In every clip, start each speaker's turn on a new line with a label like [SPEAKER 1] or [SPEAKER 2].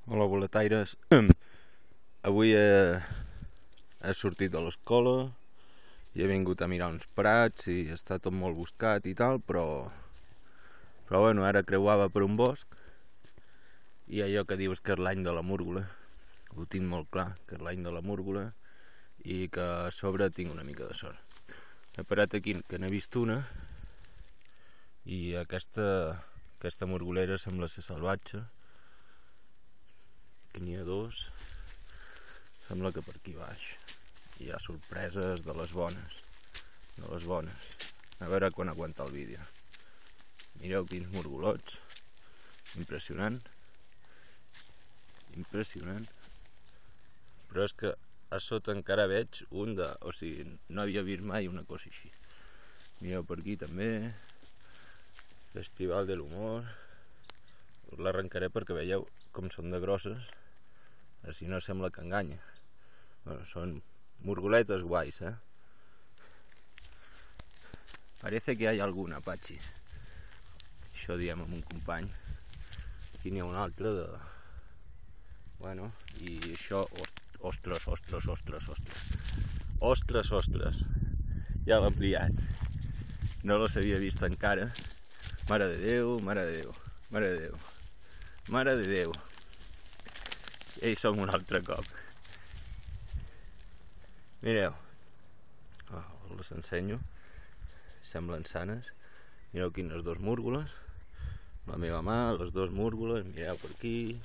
[SPEAKER 1] Hola, boletaires. Avui he sortit de l'escola i he vingut a mirar uns prats i està tot molt buscat i tal, però bueno, ara creuava per un bosc i allò que dius que és l'any de la múrgola, ho tinc molt clar, que és l'any de la múrgola i que a sobre tinc una mica de sort. He parat aquí, que n'he vist una, i aquesta múrgolera sembla ser salvatge, que n'hi ha dos. Sembla que per aquí baix hi ha sorpreses de les bones, a veure quan aguanta el vídeo. Mireu quins murgolots, impressionant, però és que a sota encara veig un de... o sigui, no havia vist mai una cosa així. Mireu per aquí també, Festival de l'Humor. Us l'arrencaré perquè veieu com són de grosses, així no sembla que enganya. Bueno, són murgoletes guais, Parece que hay alguna, Pachi. Això diem amb un company. Aquí n'hi ha un altre de... Bueno, i això... Ostres. Ja l'ha ampliat. No les havia vist encara. Mare de Déu. I hi som un altre cop. Mireu. Les ensenyo. Semblen sanes. Mireu quines dos múrgoles. La meva mà, les dos múrgoles. Mireu per aquí.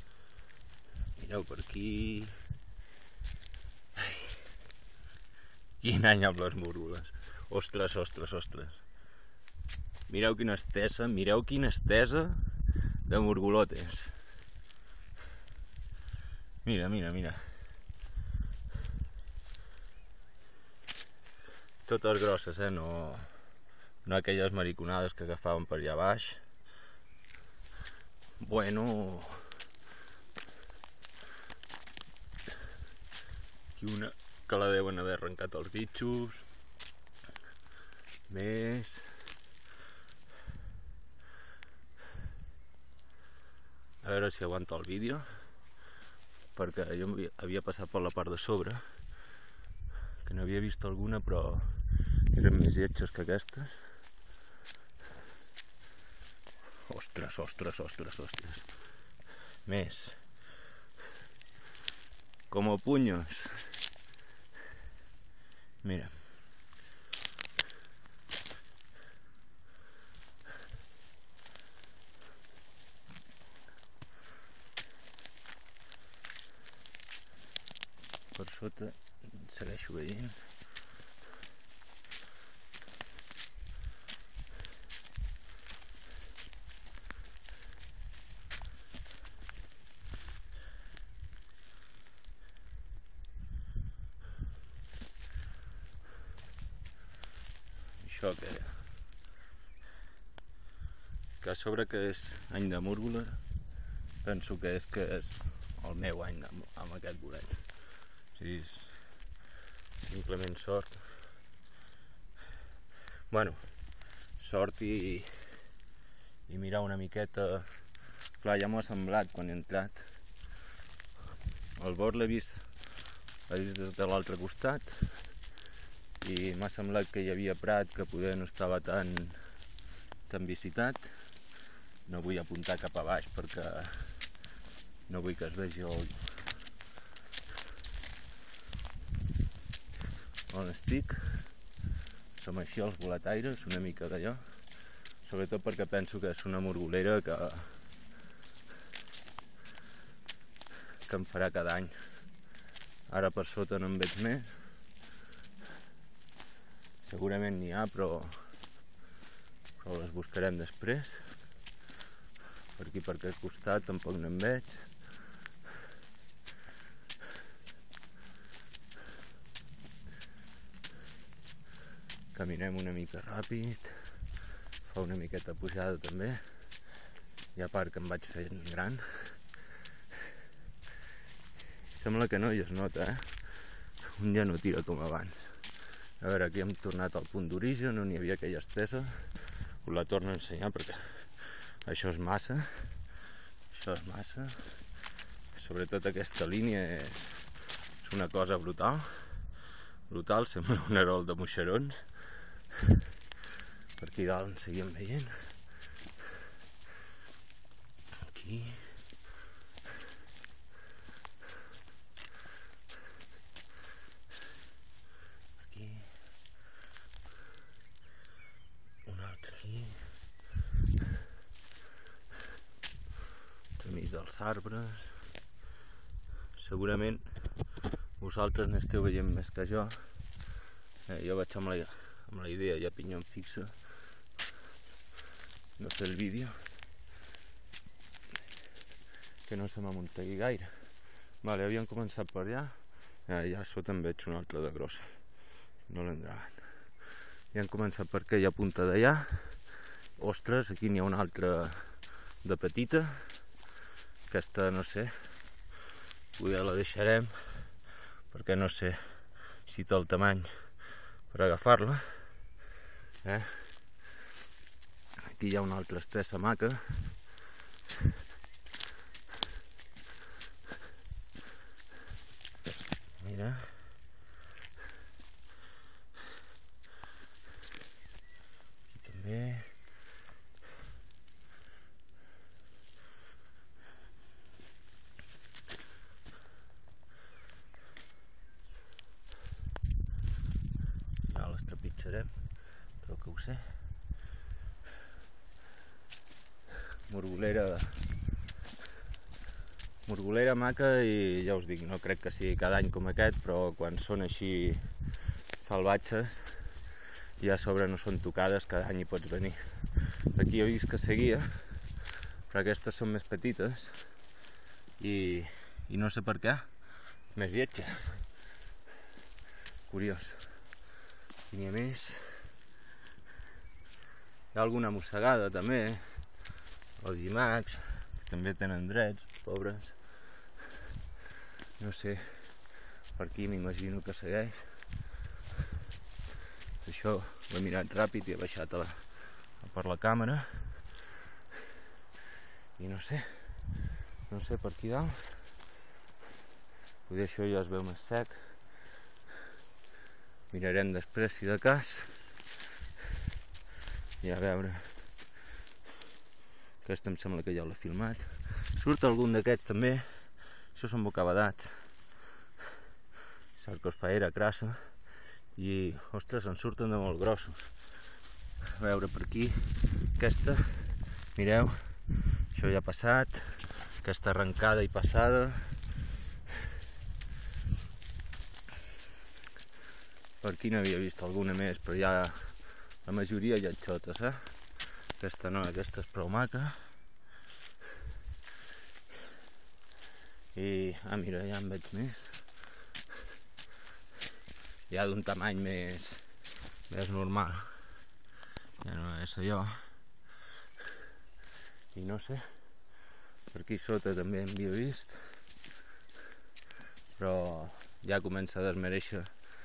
[SPEAKER 1] Ai. Quin any amb les múrgoles. Ostres. Mireu quina estesa de murgolotes. Mira. Totes grosses, no aquelles mariconades que agafaven per allà baix. Bueno... Aquí una que la deuen haver arrencat els bitxos. Més... A veure si aguanta el vídeo, perquè jo havia passat per la part de sobre, que n'havia vist alguna, però eren més lletges que aquestes. Ostres. Més. Como puños. Mira. Per sota segueixo veient. Això que a sobre que és any de múrgola, penso que és el meu any amb aquest bolet. Sí, simplement sort. Bueno, sort i mirar una miqueta. Clar, ja m'ho ha semblat quan he entrat. El bord l'he vist des de l'altre costat i m'ha semblat que hi havia prat que poder no estava tan visitat. No vull apuntar cap a baix perquè no vull que es vegi on estic. Som així els boletaires, una mica d'allò, sobretot perquè penso que és una murgolera que em farà cada any. Ara per sota no en veig més, segurament n'hi ha, però les buscarem després. Per aquí, per aquest costat, tampoc n'en veig. Caminem una mica ràpid, fa una miqueta pujada també, i a part que em vaig fent gran. Sembla que no hi es nota, Un ja no tira com abans. A veure, aquí hem tornat al punt d'origen, on hi havia aquella estesa. Us la torno a ensenyar perquè això és massa. sobretot aquesta línia és una cosa brutal, sembla un herol de moixerons. Per aquí dalt en seguim veient. Aquí. Aquí. Un altre aquí. Entremig dels arbres. Segurament vosaltres n'esteu veient més que jo. Jo vaig amb la idea ja pinyó fixa de fer el vídeo, que no se m'amuntegui gaire. Vale, havíem començat per allà. Ja a sota en veig una altra de grossa, no l'hem gravat. Ja hem començat per aquella punta d'allà. Ostres, aquí n'hi ha una altra de petita. Aquesta no sé, potser la deixarem, perquè no sé si té el tamany per agafar-la. Aquí hi ha una altra estressa maca. Mira. Aquí també. Ja les trepitjarem, però que ho sé. Morgolera maca, i ja us dic, no crec que sigui cada any com aquest, però quan són així salvatges i a sobre no són tocades, cada any hi pots venir. Aquí he vist que seguia, però aquestes són més petites i no sé per què, més lletja. Curiós. Aquí n'hi ha més. Hi ha alguna mossegada també, els llimacs, que també tenen drets, pobres. No sé, per aquí m'imagino que segueix. Això ho he mirat ràpid i he baixat per la càmera. I no sé per aquí dalt. Potser això ja es veu més sec. Mirarem després si de cas. I a veure. Aquesta em sembla que ja l'he filmat. Surt algun d'aquests també. Això són bocabadats. Sarcosfaera crassa. I, ostres, en surten de molt grossos. A veure per aquí. Aquesta, mireu, això ja ha passat. Aquesta arrencada i passada. Per aquí n'havia vist alguna més, però ja la majoria ja xotes, Aquesta no, aquesta és prou maca. I, mira, ja en veig més. Ja d'un tamany més normal. Ja no és allò. I no sé, per aquí sota també en havia vist. Però ja comença a desmereixer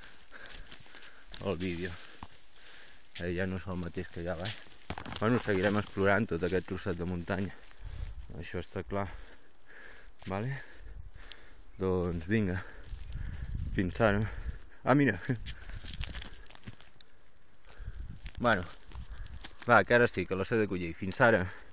[SPEAKER 1] el vídeo. Ja no és el mateix que ja, Bueno, seguirem explorant tot aquest trosset de muntanya. Això està clar. Vale? Doncs vinga. Fins ara. Mira. Bueno. Va, que ara sí, que la sé de collir. Fins ara.